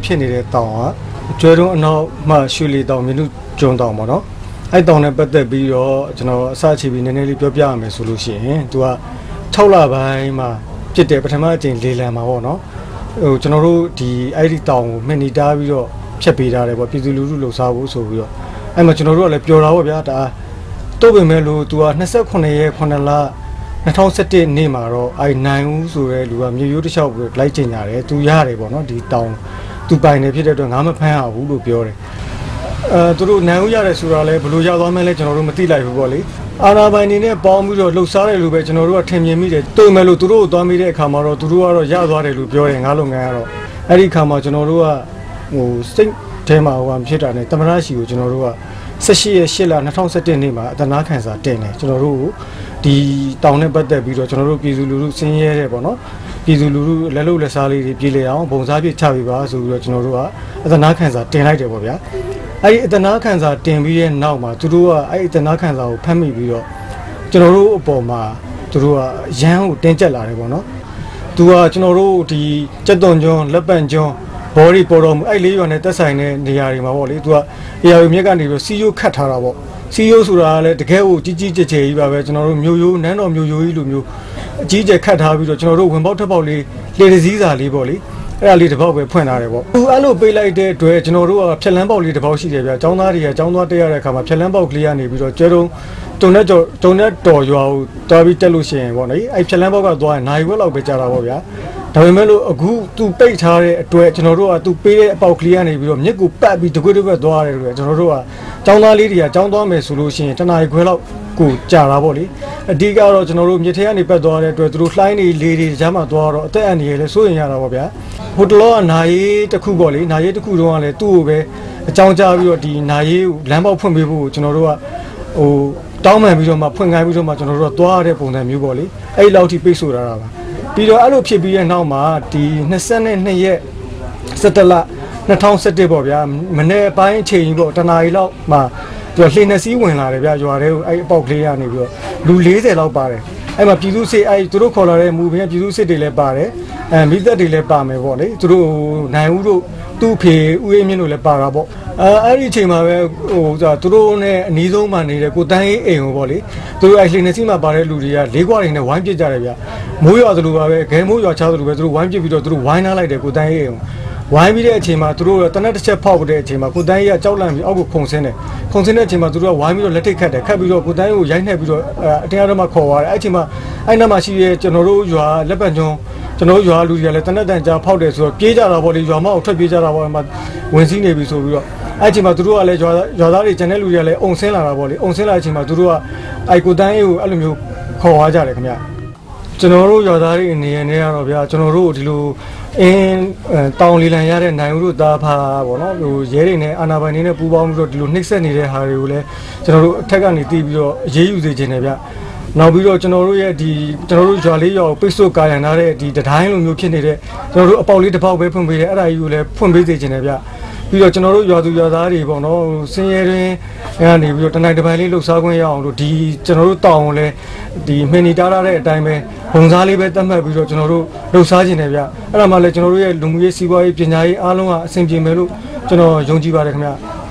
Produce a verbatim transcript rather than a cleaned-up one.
ဖြစ်နေတဲ့တောင်ကကျွဲတုံးအနောက်မှရွှေလီတောင်မြင်းတို့ကျွန်းတောင်ပေါ့နော်အဲ့တောင်နဲ့ပတ်သက်ပြီးတော့ကျွန်တော်အစချီပြီးနည်းနည်းလေးပြောပြရမယ်ဆိုလို့ရှိရင်သူက၆လပိုင်းမှာပြစ်တယ်ပထမအကြိမ်လေလံမှာပေါ့နော်ဟိုကျွန်တော်တို့ဒီအဲ့ဒီတောင်ကိုမှန်နီတားပြီးတော့ဖြတ်ပေးထားတယ်ပေါ့ပြည်သူလူထုလှုပ်ရှားဖို့ဆိုပြီးတော့အဲ့မှာကျွန်တော်တို့ကလည်းပျော်တာပေါ့ဗျာဒါတို့ပေမဲ့လို့သူက၂၉ရက်ခုနှစ်လ၂၀၁၁နေ့မှာတော့အဲ့နိုင်ဦးဆိုတဲ့လူကမြေရိုးတစ်လျှောက်ပြီးလိုက်ကျင်ကြတယ်သူရတယ်ပေါ့နော်ဒီတောင်သူပိုင်နေဖြစ်တဲ့အတွက်ငါမဖမ်းရဘူးလို့ပြောတယ်အဲသူတို့နိုင်ဦးရတယ်ဆိုတာလဲဘယ်လိုရောက်သွားမလဲကျွန်တော်တို့မသိလိုက်ဘူးပေါ့လေအာနာပိုင်နေနဲ့ပေါင်းပြီးတော့လှုပ်ရှားတယ်လို့ပဲကျွန်တော်တို့ကထင်မြင်မိတယ်တို့မဲ့လို့သူတို့ကိုသွားမိတဲ့အခါမှာတော့သူတို့ကတော့ရသွားတယ်လို့ပြောတယ်ငါလုပ်ငန်းကတော့အဲ့ဒီအခါမှာကျွန်တော်တို့ကဟိုစိတ်ထဲမှာဟိုဖြစ်တာနဲ့တမရရှိကိုကျွန်တော်တို့က၁၈ရက်၈လ၂၀၁၁နေ့မှာအတနာခံစာတင်တယ်ကျွန်တော်တို့ဒီတောင်နဲ့ပတ်သက်ပြီးတော့ကျွန်တော်တို့ပြည်သူလူထုဆင်းရဲတယ်ပေါ့နော်ပြည်သူလူထုလက်လုံလက်စားလေးတွေပြည်လေအောင်ဘုံစားပြချပြီးပါဆိုပြီးတော့ကျွန်တော်တို့ကအတနာခံစာတင်လိုက်တယ်ပေါ့ဗျာအဲ့ဒီအတနာခံစာတင်ပြီးတဲ့နောက်မှာသူတို့ကအဲ့ဒီအတနာခံစာကိုဖတ်မိပြီးတော့ကျွန်တော်တို့အပေါ်မှာသူတို့ကရန်ကိုတင်းကျပ်လာတယ်ပေါ့နော်သူကကျွန်တော်တို့ဒီကြက်သွန်ကျွန်းလက်ပံကျွန်းဘော်ဒီပေါ်တော်မူအဲ့လေးရွာနဲ့တက်ဆိုင်တဲ့နေရာတွေမှာပေါ့လေသူကအေယာမြက်ကနေပြီးစီယိုခတ်ထားတာပေါ့စီယိုဆိုတာကလည်းတကယ်ကိုကြီးကြီးကျယ်ကျယ်ကြီးပါပဲကျွန်တော်တို့မျိုးရိုးနန်းတော်မျိုးရိုးကြီးလိုမျိုးအကြီးကျယ်ခတ်ထားပြီးတော့ကျွန်တော်တို့ဝင်ပေါက်ထက်ပေါက်လေးလေတစည်းစာလေးပေါ့လေအဲ့ဒါလေးတစ်ပေါက်ပဲဖွင့်ထားတယ်ပေါ့သူအဲ့လိုပေးလိုက်တဲ့အတွက်ကျွန်တော်တို့ကဖြက်လန်းပေါက်လေးတစ်ပေါက်ရှိတယ်ဗျာចောင်းသားတွေကចောင်းသားတက်ရတဲ့အခါမှာဖြက်လန်းပေါက်ကလေးကနေပြီးတော့ကျဲတုံးတုံနဲ့ကျော်တုံနဲ့တော်ရွာကိုတွားပြီးတက်လို့ရှိရင်ပေါ့နော်အဲ့ဖြက်လန်းပေါက်ကသွားရင်နိုင်ဝက်လောက်ပဲကြာတာပေါ့ဗျာဒါပေမဲ့လို့အခုသူပိတ်ထားတဲ့အတွက်ကျွန်တော်တို့ကသူပေးတဲ့အပေါက်ကလေးကနေပြီးတော့မြစ်ကိုပတ်ပြီးတကွေ့တကွေ့သွားရတယ်လို့ကျွန်တော်တို့ကចောင်းသားလေးတွေကចောင်းသွားမယ်ဆိုလို့ရှိရင်တနားခွဲလောက်ကိုကြာတာပေါ့လေအဓိကတော့ကျွန်တော်တို့မြစ်ထဲကနေပတ်သွားတဲ့အတွက်သူတို့လှိုင်းနေလေတွေကြားမှာသွားတော့အသက်အန္တရာယ်လည်းစိုးရင်ရတာပေါ့ဗျာဟိုတလောကနာရေးတစ်ခုပေါ့လေနာရေးတစ်ခုတုန်းကလည်းသူ့ကိုပဲအကြောင်းကြားပြီးတော့ဒီနာရေးကိုလမ်းပေါက်ဖွင့်ပေးဖို့ကျွန်တော်တို့ကဟိုတောင်းပန်ပြီးတော့မှဖွင့်ခိုင်းပြီးတော့မှကျွန်တော်တို့ကသွားရတဲ့ပုံစံမျိုးပေါ့လေအဲ့လောက်ထိပိတ်ဆို့ထားတာပါပြီးတော့အဲ့လိုဖြစ်ပြီးတဲ့နောက်မှာဒီ၂၂ရက်၁၁လ၂၀၁၁ပေါ့ဗျာမနေ့ပိုင်းအချိန်ကြီးပေါ့တနာရီလောက်မှသူကလှေနှစ်စီးဝင်လာတယ်ဗျာရွာထဲကိုအဲ့အပေါက်ကလေးရနေပြီးတော့လူ၄၀လောက်ပါတယ်အဲ့မှာပြည်သူစစ်အဲ့သူတို့ခေါ်လာတဲ့မူဘင်းပြည်သူစစ်တွေလည်းပါတယ်အဲမိသက်တွေလည်းပါမယ်ပေါ့လေသူတို့နိုင်ဦးတို့သူ့ဖေဦးအေးမြင့်တို့လည်းပါတာပေါ့အဲအဲ့ဒီအချိန်မှာပဲဟိုသူတို့နဲ့အနီးဆုံးမှနေတဲ့ကိုတန်းရေးအိမ်ကိုပေါ့လေသူတို့အဲ့လှေနှစ်စီးမှာပါတဲ့လူတွေကလေးခွာတွေနဲ့ဝိုင်းပစ်ကြတယ်ဗျာမိုးရွာသလိုပါပဲခဲမိုးရွာချသလိုပဲသူတို့ဝိုင်းပစ်ပြီးတော့သူတို့ဝိုင်းနားလိုက်တယ်ကိုတန်းရေးအိမ်ကိုဝိုင်းပြီးတဲ့အချိန်မှာသူတို့တနက်တစ်ချက်ဖောက်တဲ့အချိန်မှာကိုတန်းရေးကကြောက်လန့်ပြီးအောက်ကိုခုန်ဆင်းတယ်ခုန်ဆင်းတဲ့အချိန်မှာသူတို့ကဝိုင်းပြီးတော့လက်ထိတ်ခတ်တယ်ခတ်ပြီးတော့ကိုတန်းရေးကိုရိုက်နှက်ပြီးတော့အတင်းအဓမ္မခေါ်သွားတယ်အဲ့အချိန်မှာအဲ့နားမှာရှိတဲ့ကျွန်တော်တို့ရွာလက်ပံကျွန်းကျွန်တော်ရွာလူတွေကလည်းတနက်တန်ကြားဖောက်တယ်ဆိုတော့ပြေးကြတာပေါ့လေရွာမောက်ထွက်ပြေးကြတာပေါ့မှာဝင်စီးနေပြီဆိုပြီးတော့အဲ့အချိန်မှာသူတို့ကလည်းရွာရွာသားတွေကျန်တဲ့လူတွေကလည်းအုံဆင်းလာတာပေါ့လေအုံဆင်းလာတဲ့အချိန်မှာသူတို့ကအဲ့ကိုတန်းရေးကိုအဲ့လိုမျိုးခေါ်သွားကြတယ်ခင်ဗျကျွန်တော်တို့ရွာသားတွေအနေနဲ့ကတော့ဗျာကျွန်တော်တို့ဒီလိုအင်းတောင်လီလန်ရတဲ့နိုင်ဦးတို့သားဖာပေါ့နော်ဟိုရဲတွေနဲ့အာနာပိုင်တွေနဲ့ပူးပေါင်းပြီးတော့ဒီလိုနှိမ့်ဆက်နေတဲ့ဟာတွေကိုလည်းကျွန်တော်တို့အထက်ကနေတီးပြီးတော့အေးအေးယူစေခြင်းနဲ့ဗျနောက်ပြီးတော့ကျွန်တော်တို့ရဲ့ဒီကျွန်တော်တို့ရွာလေးရွာကိုပိတ်ဆို့ကာရန်ထားတဲ့ဒီတတိုင်းလိုမျိုးဖြစ်နေတဲ့ကျွန်တော်တို့အပေါက်လေးတစ်ပေါက်ပဲဖွင့်ပေးတယ်အဲ့ဒါကြီးကိုလည်းဖွင့်ပေးစေခြင်းနဲ့ဗျပြီးတော့ကျွန်တော်တို့ရွာသူရွာသားတွေပေါ့နော်စင်ရဲတွင်ကနေပြီးတော့တနိုင်တစ်ပိုင်းလေးလှုပ်ရှားခွင့်ရအောင်လို့ဒီကျွန်တော်တို့တောင်းကိုလည်းဒီမှန်နီတားရတဲ့အတိုင်းပဲဘုံစားလေးပဲတတ်မှတ်ပြီးတော့ကျွန်တော်တို့လှုပ်ရှားခြင်းနဲ့ဗျအဲ့ဒါမှလည်းကျွန်တော်တို့ရဲ့လူမှုရေးစီးပွားရေးပညာရေးအားလုံးကအဆင်ပြေမယ်လို့ကျွန်တော်ယုံကြည်ပါတယ်ခင်ဗျ